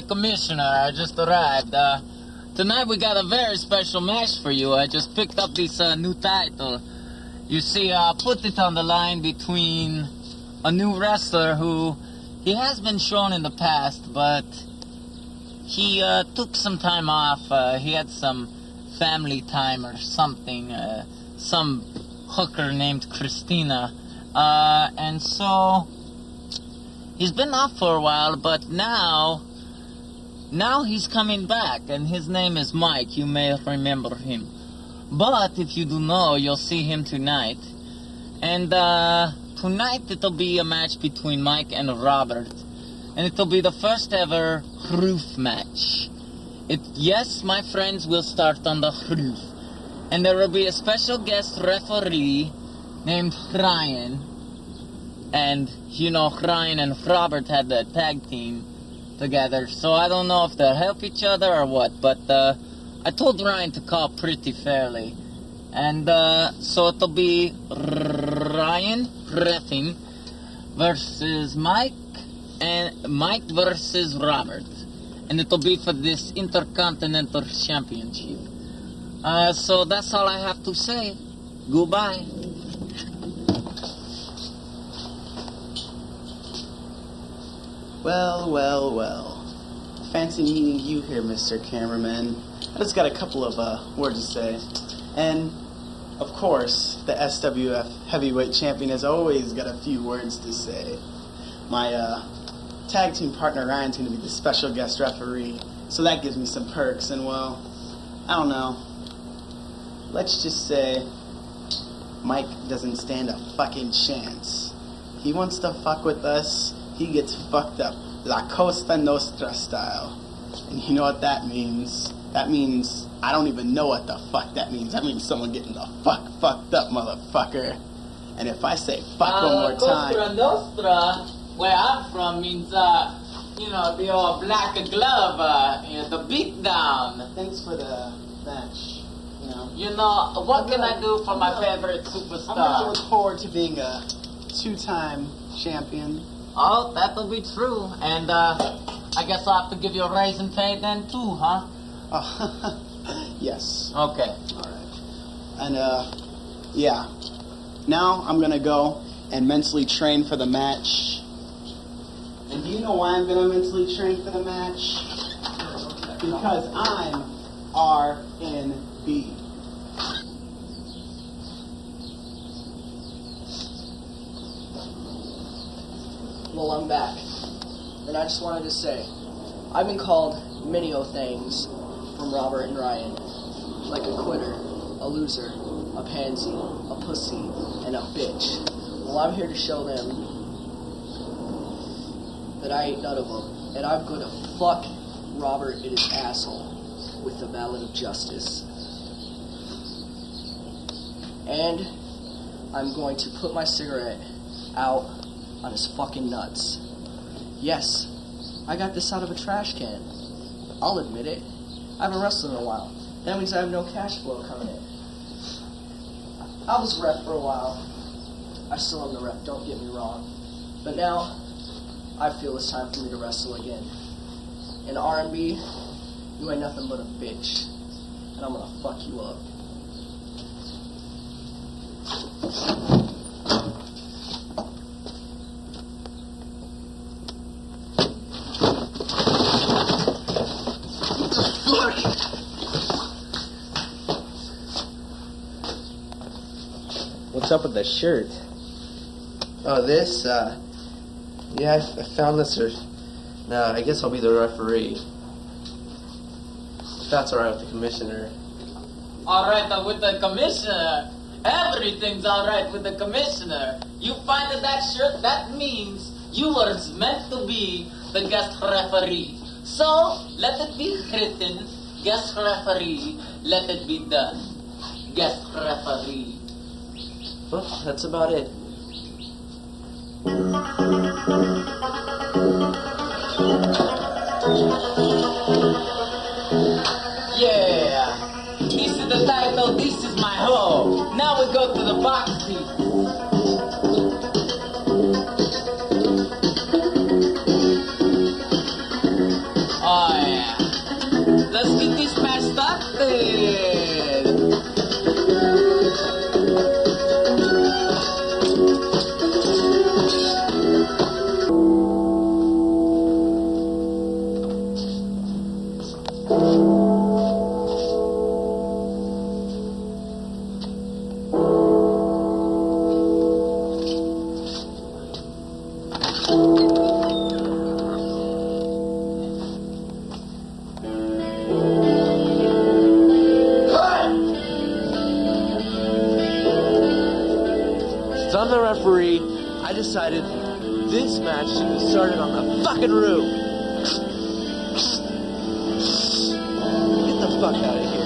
Commissioner. I just arrived. Tonight we got a very special match for you. I just picked up this new title. You see, I put it on the line between a new wrestler who he has been shown in the past, but he took some time off. He had some family time or something. Some hooker named Christina. And so he's been off for a while, but now he's coming back, and his name is Mike. You may remember him. But if you do know, you'll see him tonight. And tonight it'll be a match between Mike and Robert. And it'll be the first ever roof match. Yes, my friends, will start on the roof. And there will be a special guest referee named Ryan. And, you know, Ryan and Robert had the tag team together. So I don't know if they'll help each other or what. But I told Ryan to call pretty fairly. And so it'll be Ryan reffing versus Mike. And Mike versus Robert. And it'll be for this Intercontinental Championship. So that's all I have to say. Goodbye. Well, well, well. Fancy meeting you here, Mr. Cameraman. I just got a couple of words to say. And, of course, the S.W.F. heavyweight champion has always got a few words to say. My tag team partner Ryan's going to be the special guest referee, so that gives me some perks. And, well, I don't know. Let's just say Mike doesn't stand a fucking chance. He wants to fuck with us. He gets fucked up, La Costa Nostra style. And you know what that means? That means, I don't even know what the fuck that means. That means someone getting the fucked up, motherfucker. And if I say fuck one more time... Costa Nostra, where I'm from, means, you know, the old black glove, you know, the beatdown. Thanks for the match. You know, what can I do for my favorite superstar? I'm gonna look forward to being a two-time champion. Oh, that'll be true. And, I guess I'll have to give you a raise in pay then, too, huh? Yes. Okay. Alright. And, yeah. Now, I'm gonna go and mentally train for the match. And do you know why I'm gonna mentally train for the match? Because I'm RNB. Well, I'm back. And I just wanted to say, I've been called many things from Robert and Ryan. Like a quitter, a loser, a pansy, a pussy, and a bitch. Well, I'm here to show them that I ain't none of them. And I'm gonna fuck Robert in his asshole with the ballot of justice. And I'm going to put my cigarette out on his fucking nuts. Yes, I got this out of a trash can. I'll admit it. I haven't wrestled in a while. That means I have no cash flow coming in. I was ref for a while. I still am the ref, don't get me wrong. But now, I feel it's time for me to wrestle again. In R&B, you ain't nothing but a bitch. And I'm gonna fuck you up. What's up with the shirt? Oh, this, yeah, I found this, no, I guess I'll be the referee. If that's alright with the commissioner. Alright with the commissioner. Everything's alright with the commissioner. You find that shirt, that means you were meant to be the guest referee. So, let it be written, guest referee, let it be done. Guest referee. Well, that's about it. Yeah, this is the title, this is my home. Now we go to the box seat. I'm the referee. I decided this match should be started on the fucking roof. Get the fuck out of here.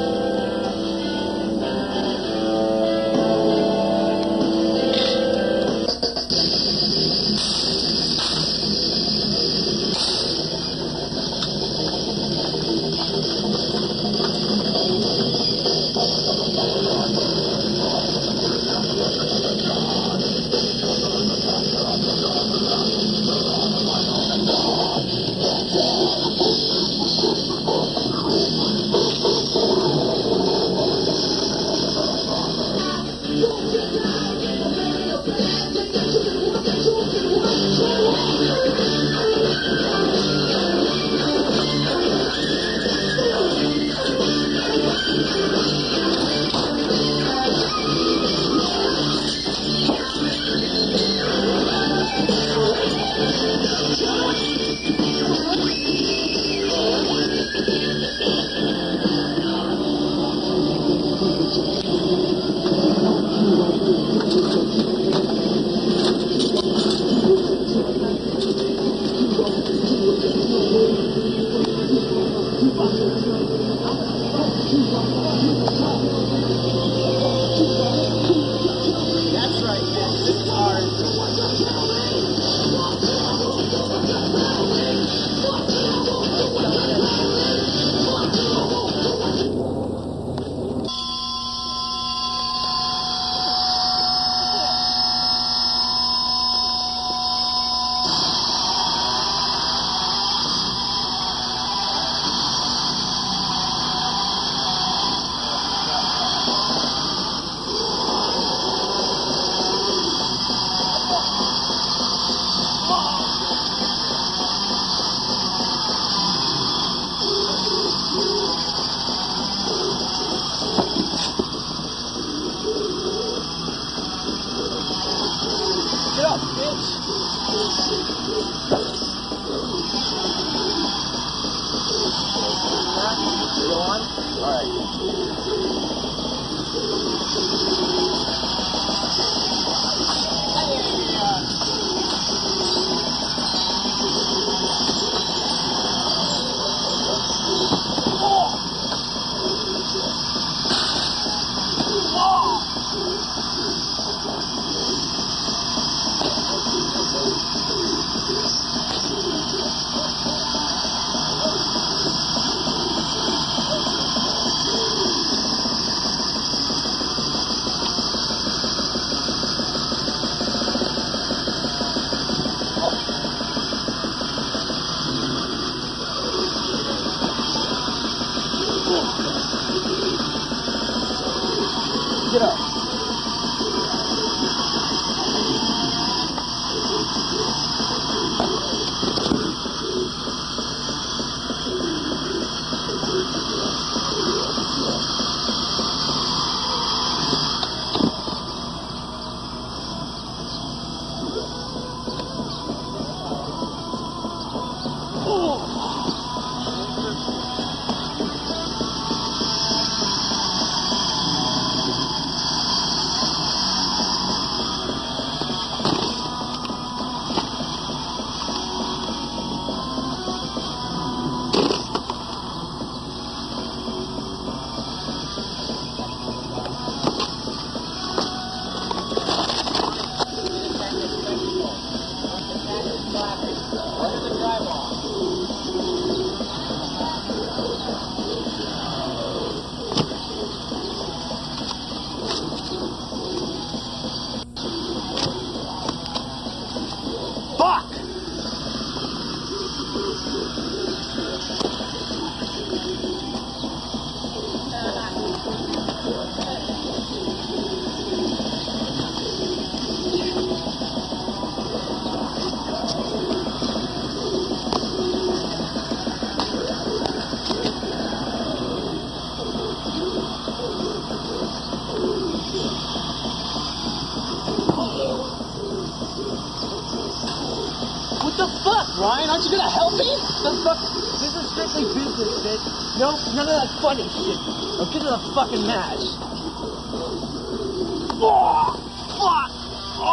Ryan, aren't you gonna help me? The fuck? This is strictly business, bitch. No, none of that funny shit. Now get to the fucking match. Oh, fuck!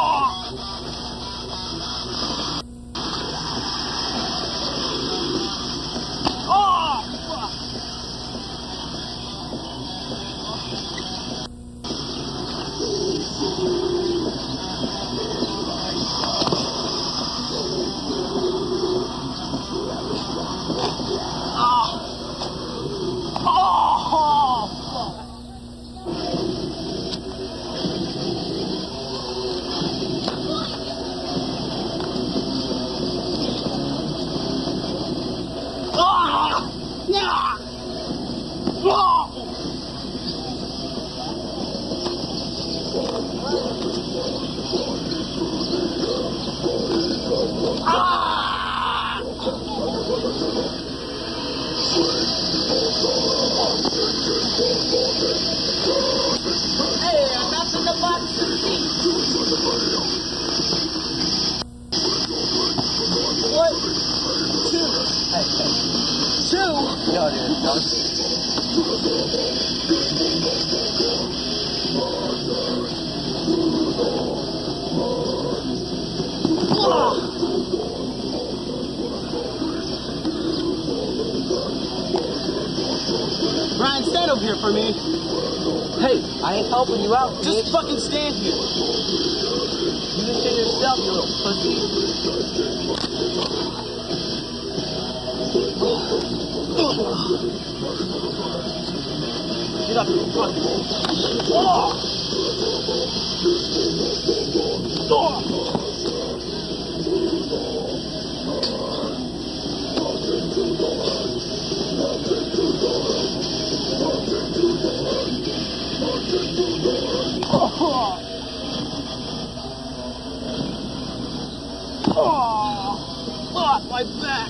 That's in the box of the seat. What? Two. Hey. Two? Yo, dude, don't see. Brian, stand up here for me. Hey, I ain't helping you out, bitch. Just fucking stand here. You can say yourself, you little pussy. Get up, you fucking. Oh, my back.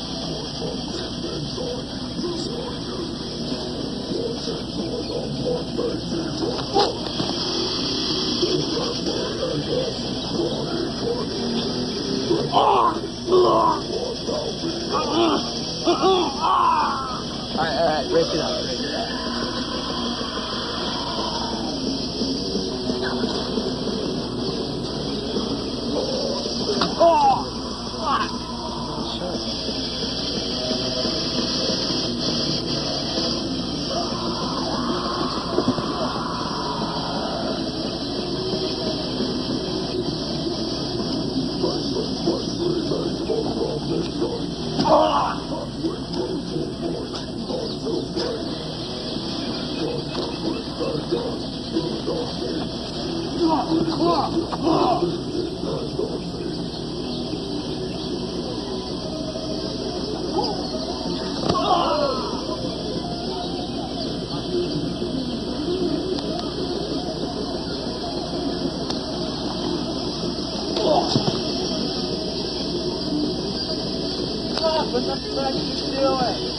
Alright, raise it up, raise it up. What the fuck are you doing?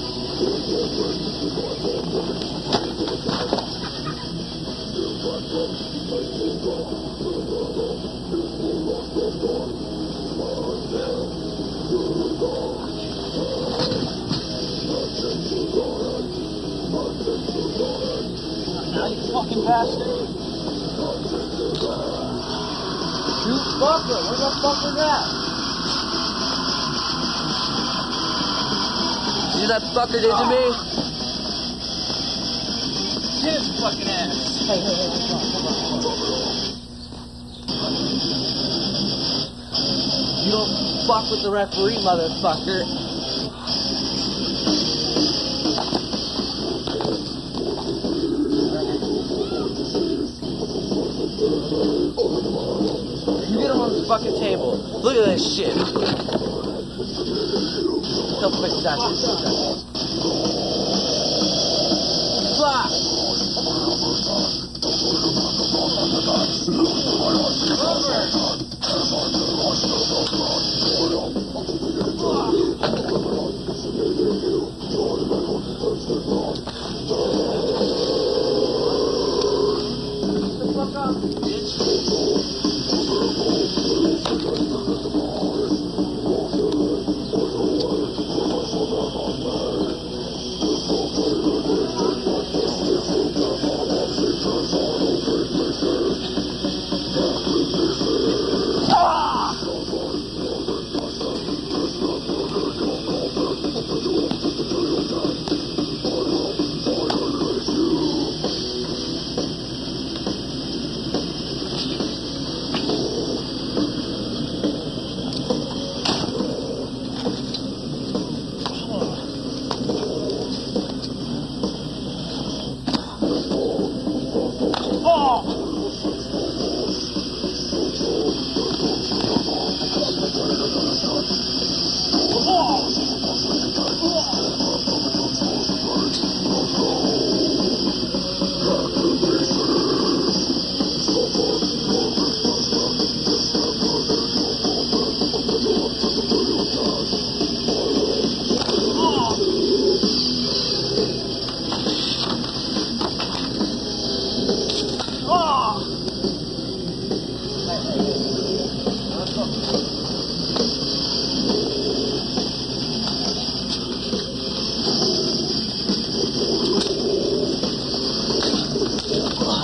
Now you fucking bastard. You fucker! What the fuck was that? You that fucker did to me? His fucking ass. Hey, come on. You don't fuck with the referee, motherfucker. You get him on this fucking table. Look at this shit. Don't put that. Fuck!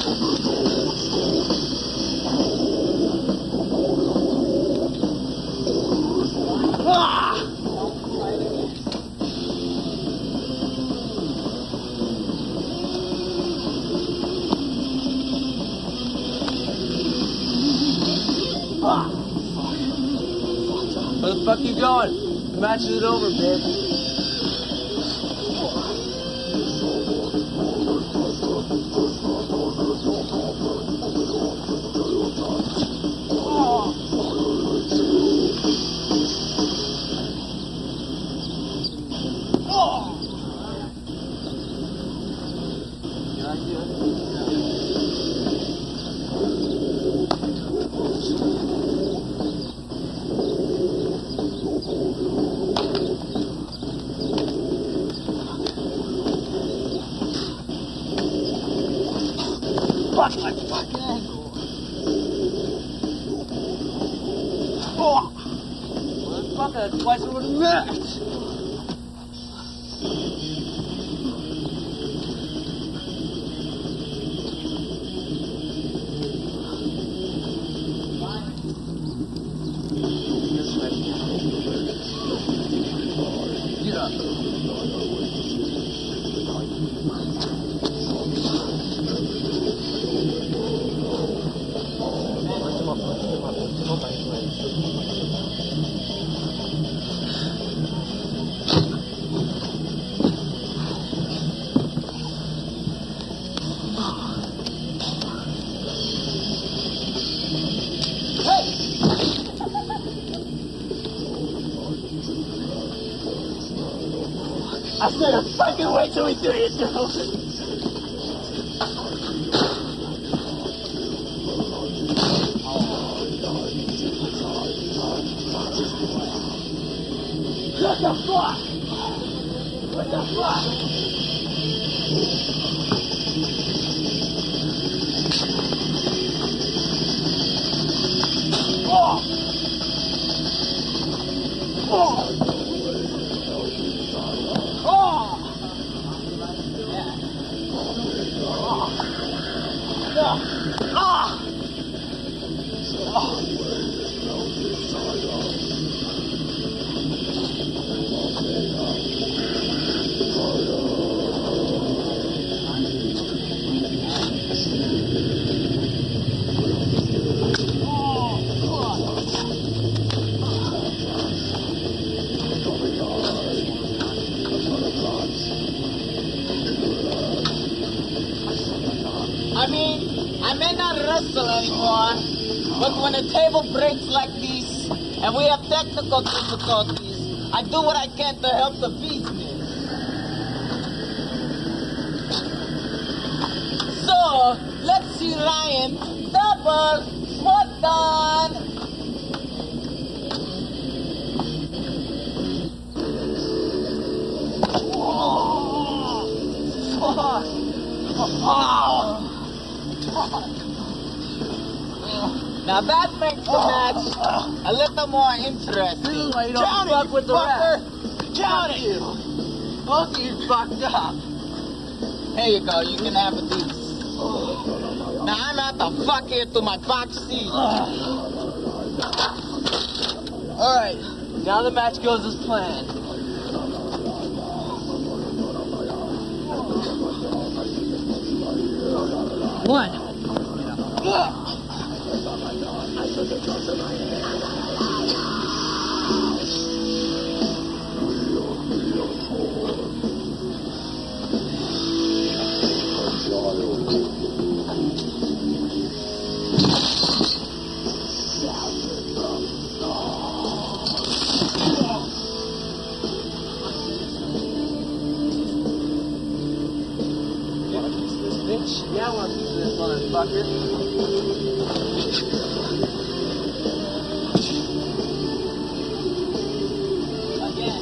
Where the fuck you going? The match is over, bitch. Fuck my fucking ankle. Oh! Motherfucker, that's twice over the match. Get up. I said, fucking wait till we do it, girl. What the fuck? What the fuck? Oh! Oh! I mean, I may not wrestle anymore, but when a table breaks like this, and we have technical difficulties, I do what I can to help the business. So, let's see Ryan double what done. Now that makes the match a little more interesting. Why you don't fuck with the ref? Count it! Fuck you, fucked up. Here you go, you can have a piece. Now I'm out the fuck here to my box seat. Alright, now the match goes as planned. One. Yeah, I want to see this motherfucker. Again.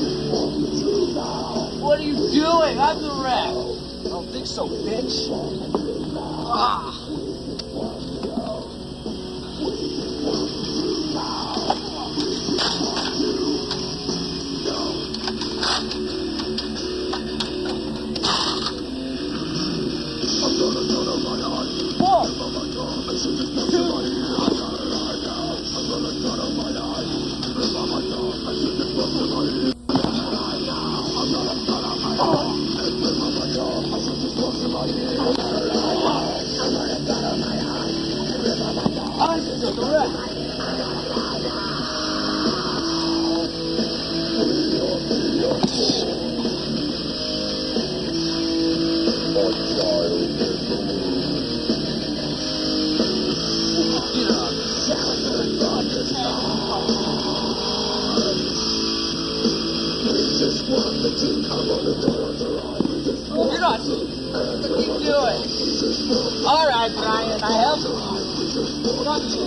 What are you doing? I'm the wreck. I don't think so, bitch. Ah. You're not. What are you doing? All right, Brian, I help you. Fuck you.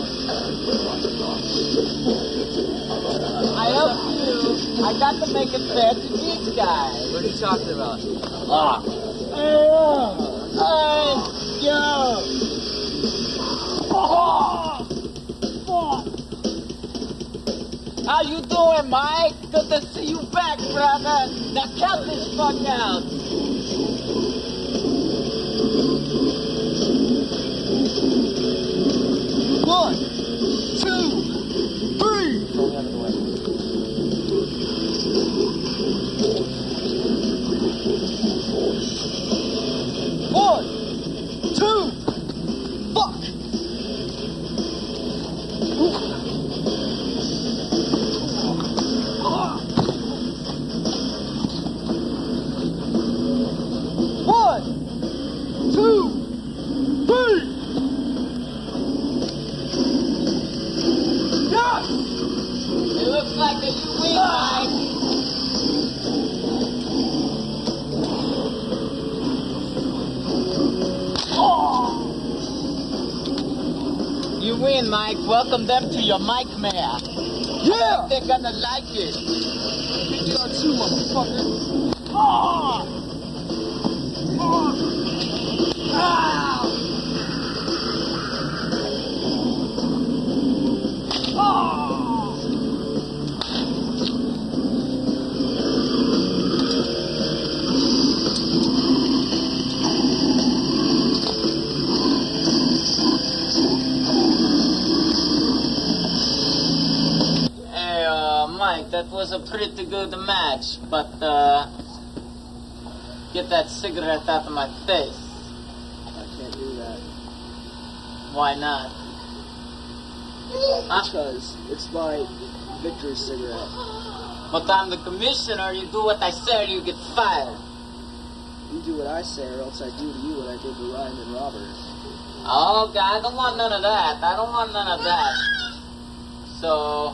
I help you. I got to make it fair to these guys. What are you talking about? Hey, yo. How you doing, Mike? Good to see you back, brother. Now count this fuck out. One, two, three. One, two, fuck. One, two, three. Yeah. It looks like that you win, Mike. You win, Mike. Welcome them to your Mikemare. Yeah! They're gonna like it. You are too, motherfucker. Ah! Mike, that was a pretty good match, but get that cigarette out of my face. I can't do that. Why not? Because it's my victory cigarette. But I'm the commissioner, you do what I say or you get fired. You do what I say or else I do to you what I did to Ryan and Robert. Oh, God, I don't want none of that. I don't want none of that. So,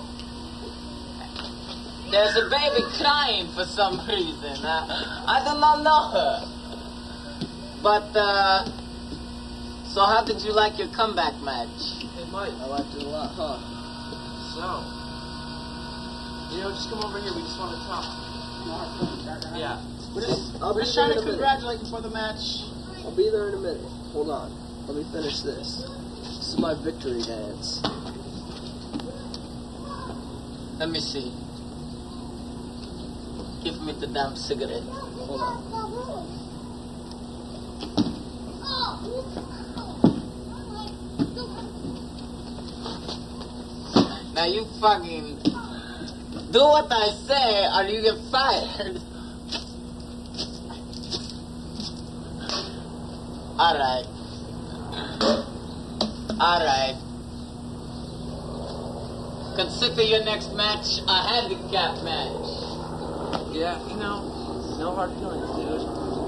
there's a baby crying for some reason. I do not know her. But, so how did you like your comeback match? Hey, Mike. I liked it a lot, huh? So, just come over here. We just want to talk. Yeah. I'll be there in a minute. Congratulate you for the match. I'll be there in a minute. Hold on. Let me finish this. This is my victory dance. Let me see. Give me the damn cigarette. Hold on. Now you fucking do what I say or you get fired. Alright. Alright. Consider your next match a handicap match. Yeah, no hard feelings, dude.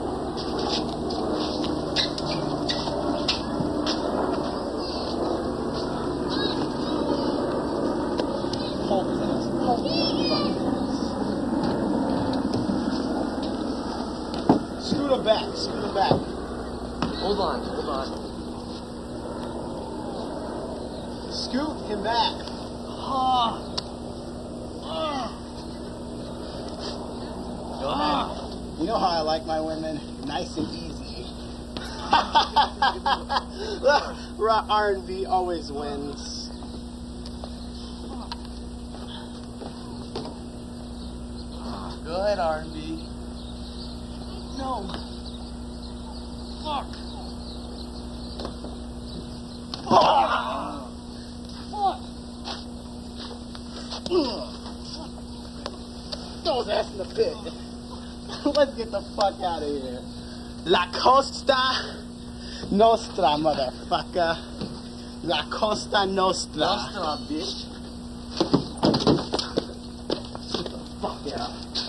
Scoot him back. Scoot him back. Hold on. Scoot him back. You know how I like my women? Nice and easy. R&B always wins. Go ahead, R&B. No. Fuck. Fuck. Throw his ass in the pit. Let's get the fuck out of here. La Costa Nostra, motherfucker. La Costa Nostra. Nostra, bitch. Get the fuck out.